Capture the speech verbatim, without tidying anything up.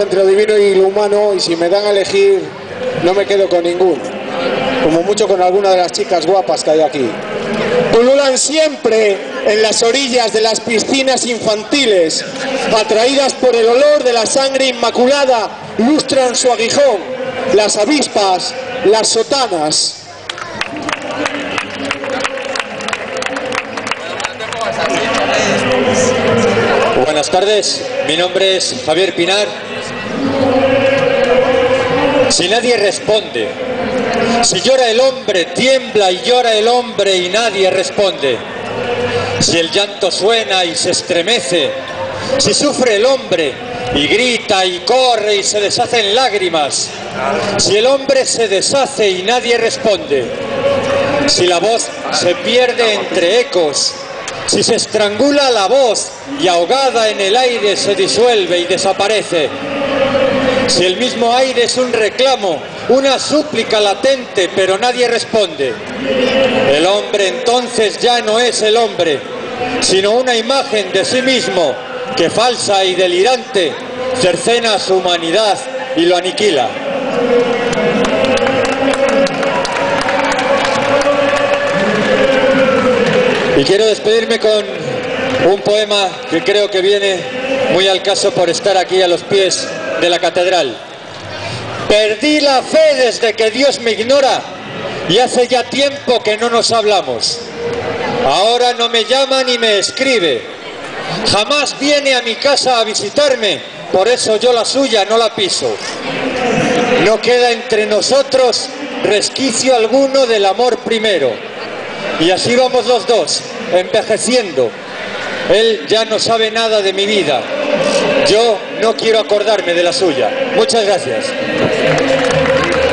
entre lo divino y lo humano, y si me dan a elegir, no me quedo con ninguno. Como mucho con alguna de las chicas guapas que hay aquí. Pululan siempre en las orillas de las piscinas infantiles, atraídas por el olor de la sangre inmaculada, lustran su aguijón, las avispas, las sotanas. Buenas tardes, mi nombre es Javier Pinar. Si nadie responde, si llora el hombre, tiembla y llora el hombre y nadie responde. Si el llanto suena y se estremece, si sufre el hombre y grita y corre y se deshace en lágrimas, si el hombre se deshace y nadie responde, si la voz se pierde entre ecos, si se estrangula la voz y ahogada en el aire se disuelve y desaparece, si el mismo aire es un reclamo, una súplica latente, pero nadie responde, el hombre entonces ya no es el hombre, sino una imagen de sí mismo que, falsa y delirante, cercena su humanidad y lo aniquila. Y quiero despedirme con un poema que creo que viene muy al caso por estar aquí a los pies de la catedral. Perdí la fe desde que Dios me ignora y hace ya tiempo que no nos hablamos. Ahora no me llama ni me escribe. Jamás viene a mi casa a visitarme, por eso yo la suya no la piso. No queda entre nosotros resquicio alguno del amor primero. Y así vamos los dos, envejeciendo. Él ya no sabe nada de mi vida. Yo no quiero acordarme de la suya. Muchas gracias.